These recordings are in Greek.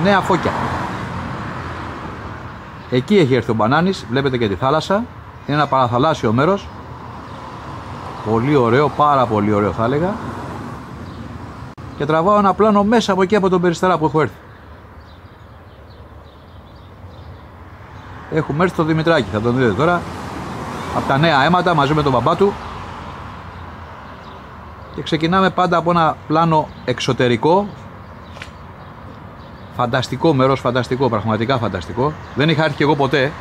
Νέα Φώκια. Εκεί έχει έρθει ο Μπανάνης, βλέπετε και τη θάλασσα. Είναι ένα παραθαλάσσιο μέρος. Πολύ ωραίο, πάρα πολύ ωραίο θα έλεγα. Και τραβάω ένα πλάνο μέσα από εκεί, από τον Περιστερά που έχω έρθει. Έχουμε έρθει στο Δημητράκη, θα τον δείτε τώρα. Από τα νέα αίματα μαζί με τον μπαμπά του. Και ξεκινάμε πάντα από ένα πλάνο εξωτερικό. Φανταστικό μέρος, φανταστικό, πραγματικά φανταστικό. Δεν είχα έρθει και εγώ ποτέ.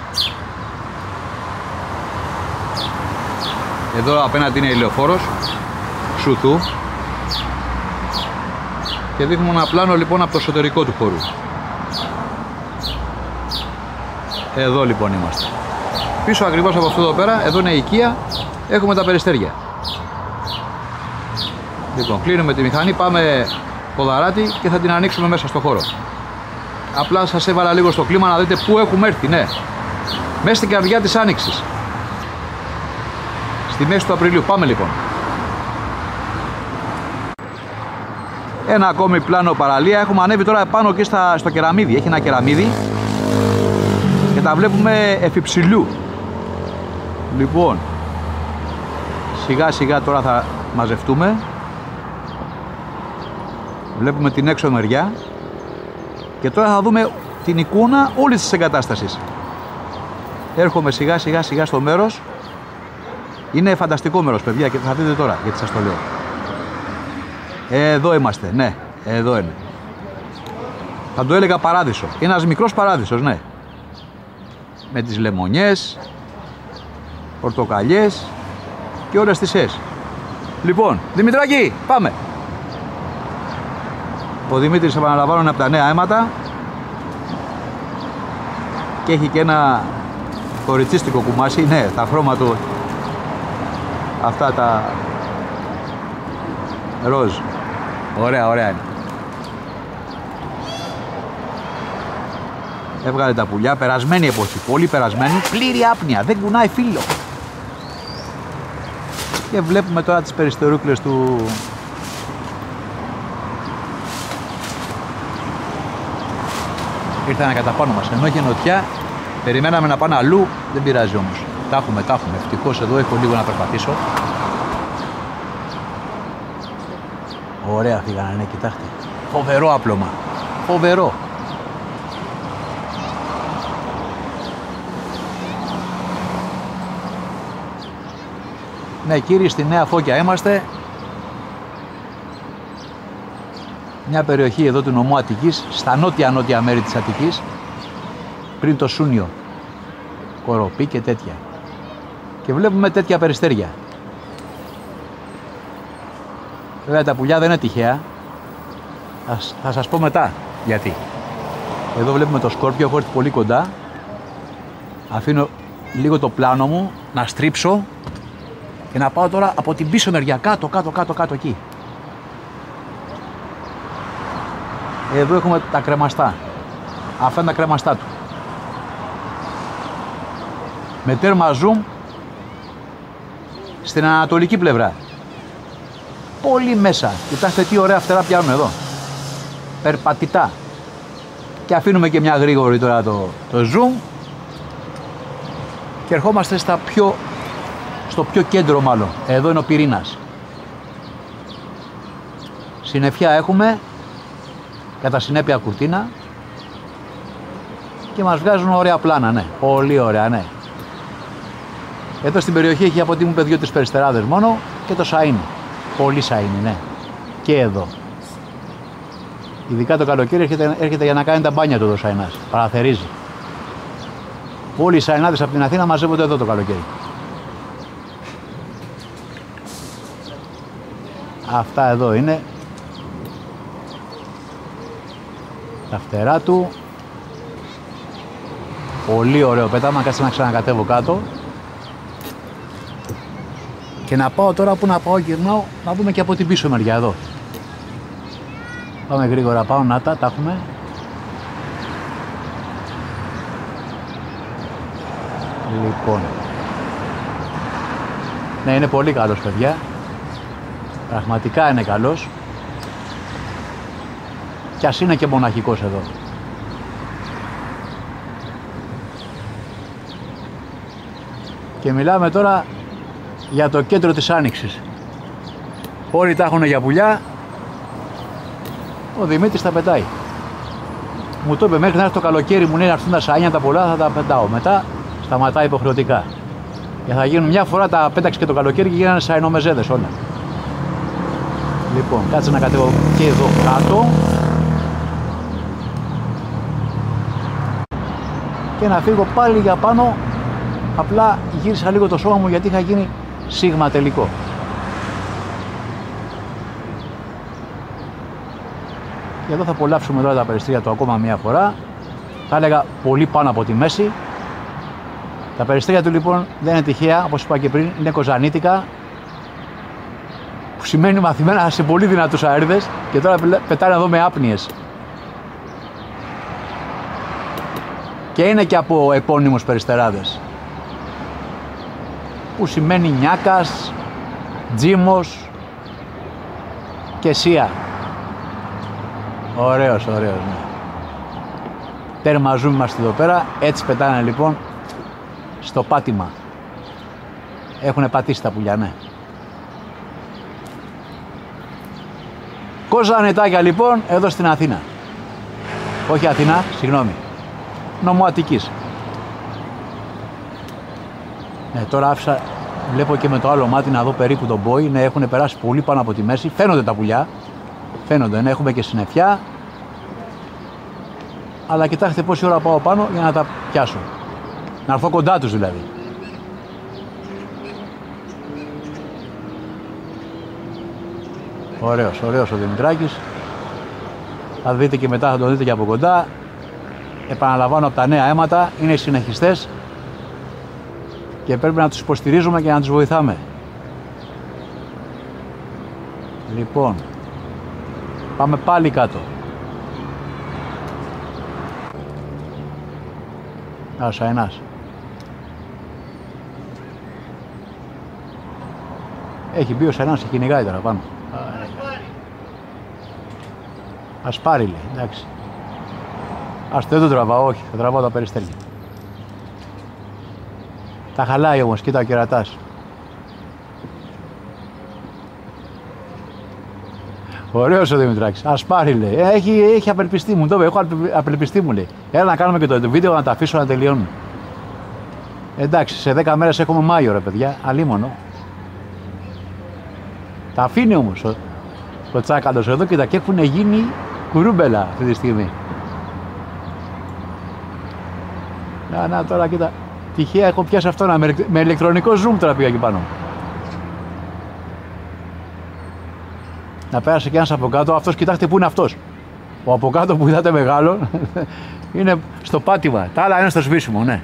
Εδώ απέναντι είναι η λεωφόρος Σουθού. Και δείχνουμε ένα πλάνο λοιπόν από το εσωτερικό του χώρου. Εδώ λοιπόν είμαστε. Πίσω ακριβώς από αυτό εδώ πέρα, εδώ είναι η οικία. Έχουμε τα περιστέρια. Λοιπόν, κλείνουμε τη μηχανή, πάμε ποδαράτη και θα την ανοίξουμε μέσα στο χώρο. Απλά σας έβαλα λίγο στο κλίμα να δείτε πού έχουμε έρθει, ναι. Μέσα στην καρδιά της Άνοιξης. Στη μέση του Απριλίου. Πάμε λοιπόν. Ένα ακόμη πλάνο παραλία. Έχουμε ανέβει τώρα πάνω εκεί στο κεραμίδι. Έχει ένα κεραμίδι και τα βλέπουμε εφιψηλού. Λοιπόν, σιγά σιγά τώρα θα μαζευτούμε. Βλέπουμε την έξω μεριά και τώρα θα δούμε την εικόνα όλης της εγκατάστασης. Έρχομαι σιγά σιγά στο μέρος. Είναι φανταστικό μέρος, παιδιά, και θα δείτε τώρα γιατί σας το λέω. Εδώ είμαστε, ναι, εδώ είναι. Θα το έλεγα παράδεισο. Είναι ένας μικρός παράδεισος, ναι. Με τις λεμονιές, πορτοκαλιές και όλες τις ες. Λοιπόν, Δημητράκη, πάμε! Ο Δημήτρης, επαναλαμβάνω, είναι από τα νέα αίματα και έχει και ένα κοριτσίστικο κουμάσι, ναι, τα χρώμα του, αυτά τα ροζ. Ωραία, ωραία είναι. Έβγαλε τα πουλιά, περασμένη εποχή, πολύ περασμένη, πλήρη άπνοια, δεν κουνάει φύλλο. Και βλέπουμε τώρα τις περιστερούκλες του. Ήρθανε κατά πάνω μας, ενώ είχε νοτιά, περιμέναμε να πάνε αλλού, δεν πειράζει όμως. Τα έχουμε, ευτυχώς εδώ έχω λίγο να περπατήσω. Ωραία φύγανε, ναι, κοιτάξτε. Φοβερό άπλωμα, φοβερό. Ναι κύριοι, στη Νέα Φώκια είμαστε. Μια περιοχή εδώ του νομού Αττικής, στα νότια μέρη της Αττικής, πριν το Σούνιο, Κοροπή και τέτοια. Και βλέπουμε τέτοια περιστέρια. Βέβαια τα πουλιά δεν είναι τυχαία. Θα σας πω μετά γιατί. Εδώ βλέπουμε το σκόρπιο, έχω έρθει πολύ κοντά. Αφήνω λίγο το πλάνο μου να στρίψω και να πάω τώρα από την πίσω μεριά, κάτω εκεί. Εδώ έχουμε τα κρεμαστά. Αυτά είναι τα κρεμαστά του. Με τέρμα zoom στην ανατολική πλευρά. Πολύ μέσα. Κοιτάξτε τι ωραία φτερά πιάνουν εδώ. Περπατητά. Και αφήνουμε και μια γρήγορη τώρα το zoom. Και ερχόμαστε στο πιο κέντρο μάλλον. Εδώ είναι ο πυρήνας. Συννεφιά έχουμε. Κατά συνέπεια κουρτίνα. Και μας βγάζουν ωραία πλάνα, ναι. Πολύ ωραία, ναι. Εδώ στην περιοχή έχει από ό,τι μου είπε 2-3 περιστεράδες μόνο και το σαΐνι. Πολύ σαΐνι, ναι. Και εδώ. Ειδικά το καλοκαίρι έρχεται για να κάνει τα μπάνια του εδώ σαΐνας. Παραθερίζει. Όλοι οι σαΐνάδες από την Αθήνα μαζεύονται εδώ το καλοκαίρι. Αυτά εδώ είναι τα φτερά του. Πολύ ωραίο πέταμα. Κάτσε να ξανακατεύω κάτω. Και να πάω τώρα που να πάω, γυρνάω να δούμε και από την πίσω μεριά εδώ. Πάμε γρήγορα, πάω, να τα έχουμε. Λοιπόν. Ναι, είναι πολύ καλός, παιδιά. Πραγματικά είναι καλός. κι ας είναι και μοναχικός εδώ. Και μιλάμε τώρα για το κέντρο της Άνοιξης. Όλοι τα έχουν για πουλιά, ο Δημήτρης τα πετάει. Μου το είπε μέχρι να έρθει το καλοκαίρι, μου λέει να έρθουν τα σαΐνια τα πολλά, θα τα πετάω. Μετά σταματάει υποχρεωτικά. Και θα γίνουν μια φορά, τα πέταξε και το καλοκαίρι και γίνανε σαΐνομεζέδες όλα. Λοιπόν, κάτσε να κατέβω και εδώ κάτω και να φύγω πάλι για πάνω. Απλά γύρισα λίγο το σώμα μου γιατί είχα γίνει σίγμα τελικό. Και εδώ θα απολαύσουμε τώρα τα περιστέρια του ακόμα μια φορά. Θα έλεγα πολύ πάνω από τη μέση. Τα περιστέρια του λοιπόν δεν είναι τυχαία, όπως είπα και πριν, είναι κοζανίτικα, που σημαίνει μαθημένα σε πολύ δυνατούς αέριδες, και τώρα πετάνε εδώ με άπνιες. Και είναι και από επώνυμους περιστεράδες, που σημαίνει Νιάκας, Τζίμος και Σία. Ωραίος, ωραίος, ναι. Τέρμα ζούμε είμαστε εδώ πέρα, έτσι πετάνε λοιπόν στο πάτημα. Έχουνε πατήσει τα πουλιά, ναι. Κοζανετάκια λοιπόν εδώ στην Αθήνα. Όχι Αθήνα, συγγνώμη. Νομό Αττικής. Τώρα άφησα, βλέπω και με το άλλο μάτι να δω περίπου τον μπόι. Ναι, έχουν περάσει πολύ πάνω από τη μέση. Φαίνονται τα πουλιά. Φαίνονται, ναι, έχουμε και συννεφιά. Αλλά κοιτάξτε πόση ώρα πάω πάνω για να τα πιάσω. Να έρθω κοντά τους δηλαδή. Ωραίος, ωραίος ο Δημητράκης. Θα δείτε και μετά, θα τον δείτε και από κοντά. Επαναλαμβάνω, από τα νέα αίματα, είναι οι συνεχιστές και πρέπει να τους υποστηρίζουμε και να τους βοηθάμε. Λοιπόν, πάμε πάλι κάτω. Άσα ένας. Έχει μπει ο Σαϊνάς και κυνηγάει τώρα πάνω. Ας πάρει λέει, εντάξει. Ας το δεν το τραβάω, όχι, θα τραβάω τα περιστέρια. Τα χαλάει όμως, κοίτα ο κερατάς. Ωραίος ο Δημητράκης, ας πάρει λέει, έχει απελπιστεί μου, το είπε, έχω απελπιστεί μου λέει. Έλα να κάνουμε και το βίντεο να τα αφήσω να τελειώνουν. Εντάξει, σε 10 μέρες έχουμε Μάιο ρε παιδιά, αλίμονο. Τα αφήνει όμως ο τσάκαλος εδώ, κοίτα, και έχουν γίνει κουρούμπελα αυτή τη στιγμή. Να τώρα κοίτα, τυχαία έχω πιάσει αυτό με ηλεκτρονικό zoom τώρα πήγα εκεί πάνω. Να πέρασε και ένας από κάτω, αυτός κοιτάξτε που είναι αυτός. Ο από κάτω που είδατε μεγάλο είναι στο πάτημα, τα άλλα είναι στο σβήσιμο, ναι.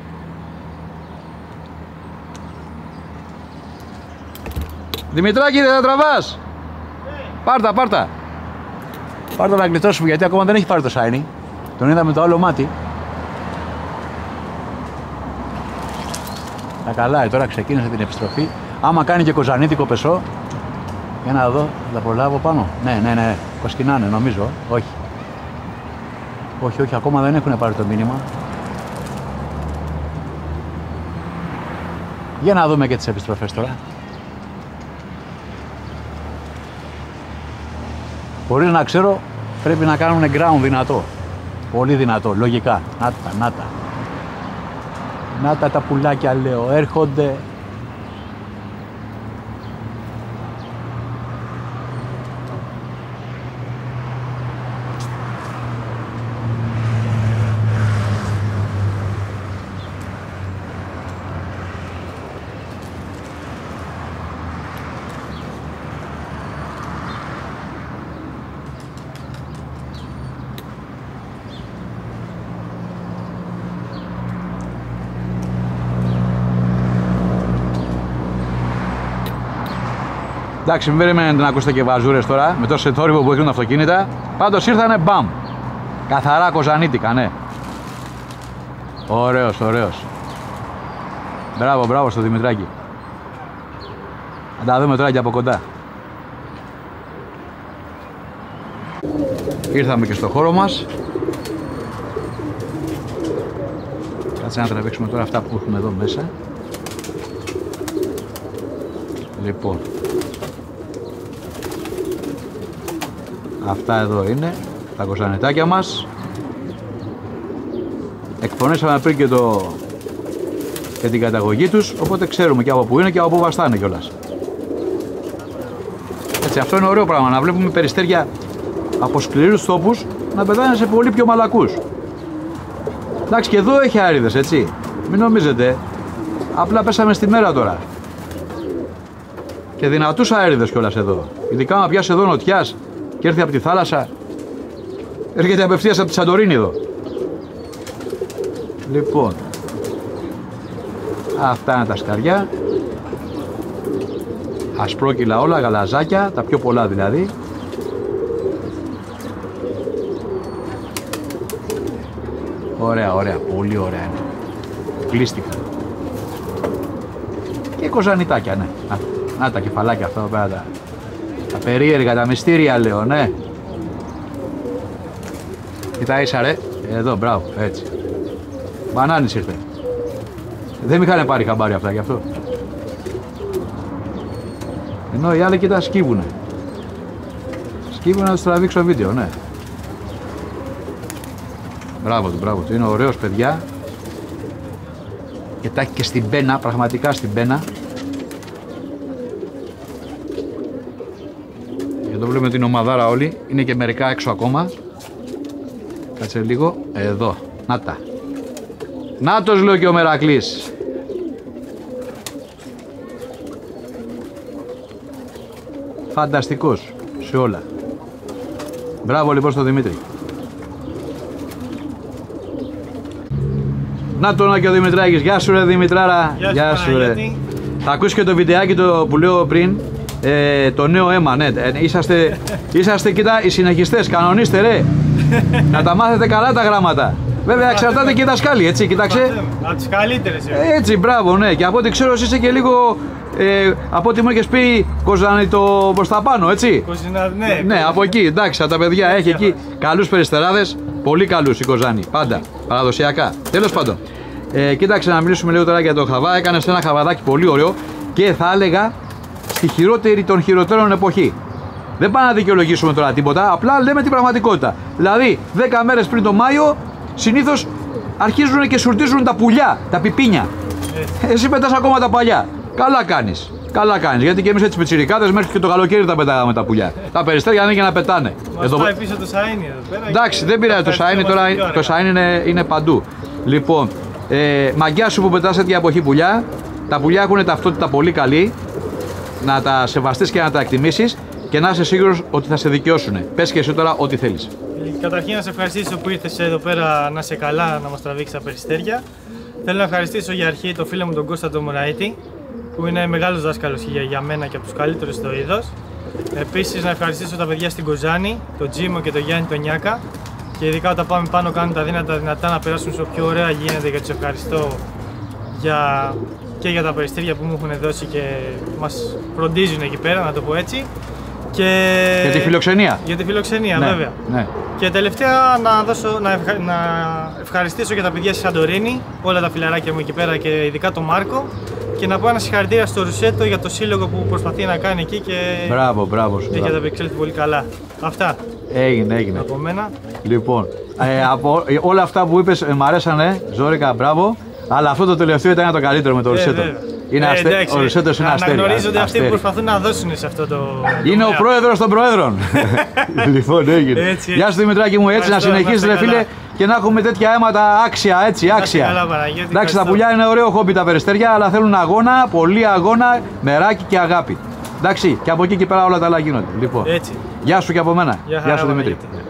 Δημητράκη, δεν θα τραβάς! Πάρτα, πάρτα! Πάρτα να γλιτώσουμε γιατί ακόμα δεν έχει πάρει το shiny. Τον είδαμε το άλλο μάτι. Τα καλά, τώρα ξεκίνησε την επιστροφή. Άμα κάνει και κοζανίτικο πεσό, για να δω, θα προλάβω πάνω. Ναι, κοσκινάνε νομίζω, όχι. Όχι, ακόμα δεν έχουν πάρει το μήνυμα. Για να δούμε και τις επιστροφές τώρα. Χωρίς να ξέρω, πρέπει να κάνουν ground δυνατό. Πολύ δυνατό, λογικά. Να τα πουλάκια λέω, έρχονται. Εντάξει, μην περιμένετε να ακούσετε και βαζούρες τώρα, με τόσο θόρυβο που έχουν τα αυτοκίνητα. Πάντως ήρθανε μπαμ. Καθαρά κοζανίτικα, ναι. Ωραίος, ωραίος. Μπράβο στο Δημητράκη. Θα τα δούμε τώρα και από κοντά. ήρθαμε και στο χώρο μας. Κάτσε να τραβήξουμε τώρα αυτά που έχουμε εδώ μέσα. Λοιπόν, αυτά εδώ είναι τα κοζανιτάκια μας. Εκπονέσαμε πριν και την καταγωγή τους, οπότε ξέρουμε και από πού είναι και από πού βαστάνε κιόλας. Έτσι, αυτό είναι ωραίο πράγμα, να βλέπουμε περιστέρια από σκληρούς τόπους να πετάνε σε πολύ πιο μαλακούς. Εντάξει, και εδώ έχει άριδες, έτσι, μην νομίζετε, απλά πέσαμε στη μέρα τώρα. Και δυνατούς αέριδες κιόλας εδώ. Ειδικά να πιάσει εδώ νοτιάς και έρθει από τη θάλασσα, έρχεται απευθείας από τη Σαντορίνη εδώ. Λοιπόν, αυτά είναι τα σκαριά. Ασπρόκυλα όλα, γαλαζάκια, τα πιο πολλά δηλαδή. Ωραία, ωραία, πολύ ωραία είναι. Κλείστηκα. Και κοζανιτάκια, ναι. Να τα κεφαλάκια αυτά εδώ πέρα, τα περίεργα, τα μυστήρια λέω, ναι. Κοίτα ίσα ρε, εδώ, μπράβο, έτσι. Μπανάνης ήρθε. Δεν μ' είχαν πάρει χαμπάρι αυτά γι' αυτό. Ενώ οι άλλοι κοίτα σκύβουνε. Σκύβουνε να τους τραβήξω βίντεο, ναι. Μπράβο του, είναι ωραίος παιδιά. Και τα έχει και στην πένα, πραγματικά στην πένα. Εδώ βλέπουμε την ομαδάρα όλη, είναι και μερικά έξω ακόμα. Κάτσε λίγο, εδώ, να τα. Νάτος λέω και ο Μερακλής. Φανταστικός σε όλα. Μπράβο λοιπόν στο Δημήτρη. Να τον και ο Δημητράκης. Γεια σου ρε Δημητράρα. Γεια σου ρε. Θα ακούσεις και το βιντεάκι που λέω πριν. Το νέο αίμα, ναι. Είσαστε κοίτα οι συνεχιστές. Κανονίστε ρε. Να τα μάθετε καλά τα γράμματα. Βέβαια εξαρτάται και οι δασκάλοι, έτσι, κοίταξε. Από τις καλύτερες. Έτσι, μπράβο, ναι. Και από ό,τι ξέρω είσαι και λίγο, από ό,τι μου έχεις πει, κοζάνι το προς τα πάνω, έτσι. Ναι. Ναι, από εκεί, εντάξει, τα παιδιά έχει εκεί καλούς περιστεράδες, πολύ καλούς η Κοζάνη, πάντα, παραδοσιακά. Τέλος πάντων, κοίταξε να μιλήσουμε λίγο τώρα για το χαβά. Έκανες ένα χαβαδάκι πολύ ωραίο και θα έλεγα στη χειρότερη των χειροτέρων εποχή. Δεν πάμε να δικαιολογήσουμε τώρα τίποτα, απλά λέμε την πραγματικότητα. Δηλαδή, 10 μέρες πριν το Μάιο, συνήθως αρχίζουν και σουρτίζουν τα πουλιά, τα πιπίνια. Εσύ πετάς ακόμα τα παλιά. Καλά κάνεις. Καλά κάνεις. Γιατί και εμείς έτσι πιτσιρικάδες μέχρι και το καλοκαίρι τα πετάγαμε τα πουλιά. Τα περιστέρια είναι για να πετάνε. Μας πάει πίσω το σαΐνι εδώ πέρα. Εντάξει, δεν πειράζει το σαΐνι τώρα. Το σαΐνι είναι παντού. Λοιπόν, μαγκιά σου που πετάς τέτοια εποχή πουλιά. Τα πουλιά έχουν ταυτότητα πολύ καλή. Να τα σεβαστείς και να τα εκτιμήσεις και να είσαι σίγουρος ότι θα σε δικαιώσουν. Πες και εσύ τώρα ό,τι θέλεις. Καταρχήν να σε ευχαριστήσω που ήρθες εδώ πέρα να είσαι καλά, να μας τραβήξεις τα περιστέρια. Θέλω να ευχαριστήσω για αρχή το φίλο μου τον Κώστα τον Μωραήτη, που είναι μεγάλος δάσκαλος για μένα και από τους καλύτερους στο είδος. Επίσης να ευχαριστήσω τα παιδιά στην Κοζάνη, τον Τζίμο και τον Γιάννη τον Νιάκα. Και ειδικά όταν πάμε πάνω κάνουν τα δυνατά να περάσουν στο πιο ωραία γίνεται και τους ευχαριστώ και για τα περιστέρια που μου έχουν δώσει και μας φροντίζουν εκεί πέρα, να το πω έτσι. Για τη φιλοξενία. Για τη φιλοξενία, ναι, βέβαια. Ναι. Και τελευταία να ευχαριστήσω και τα παιδιά στη Σαντορίνη, όλα τα φιλαράκια μου εκεί πέρα και ειδικά τον Μάρκο. Και να πω ένα συγχαρητήρια στο Ρουσέτο για το σύλλογο που προσπαθεί να κάνει εκεί και μπράβο σου. έχει ανταπεξέλθει πολύ καλά. Αυτά. Έγινε. Από μένα. Λοιπόν, από όλα αυτά που είπες μ' αρέσανε, ζόρικα, μπράβο. Αλλά αυτό το τελευταίο ήταν το καλύτερο με το Ρουσέτο. Ο Ρουσέτος είναι αστέρι. Αναγνωρίζονται αυτοί που προσπαθούν να δώσουν σε αυτό το. Είναι ο πρόεδρος των προέδρων. Λοιπόν, έγινε. Γεια σου Δημητράκη μου, έτσι να συνεχίσεις ρε φίλε και να έχουμε τέτοια αίματα άξια, έτσι, άξια. Εντάξει, τα πουλιά είναι ωραίο χόμπι τα περιστέρια, αλλά θέλουν αγώνα, πολύ αγώνα, μεράκι και αγάπη. Εντάξει, και από εκεί και πέρα όλα τα άλλα γίνονται. Λοιπόν, γεια σου και από μένα. Γεια σου Δημήτρη.